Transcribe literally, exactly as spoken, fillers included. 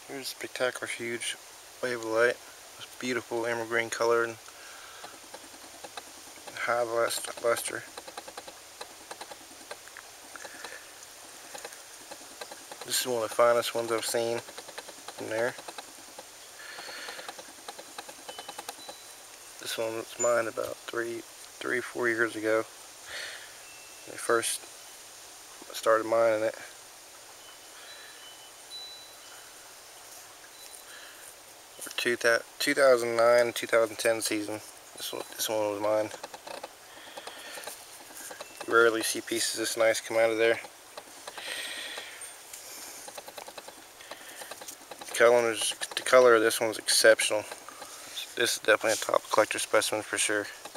Here's a spectacular huge Wavellite. It's beautiful emerald green color and high luster. This is one of the finest ones I've seen in there. This one was mined about three, three, four years ago. When I first started mining it. two thousand nine, two thousand ten season. This one, this one was mine. You rarely see pieces this nice come out of there. The color, is, the color of this one's exceptional. This is definitely a top collector specimen for sure.